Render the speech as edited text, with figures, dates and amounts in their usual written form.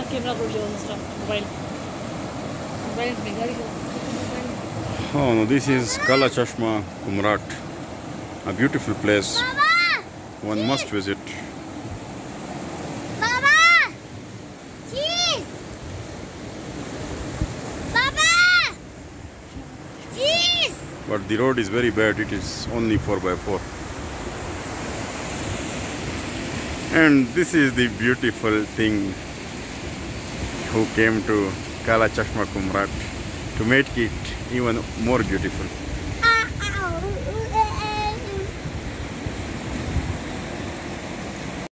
Camera road जाओ दूसरा mobile mobile में गाड़ी को Oh no, this is Kala Chashma Kumrat, a beautiful place. One must visit. Baba! Cheese! Baba! Cheese! But the road is very bad, it is only 4x4. And this is the beautiful thing who came to Kala Chashma Kumrat to make it even more beautiful.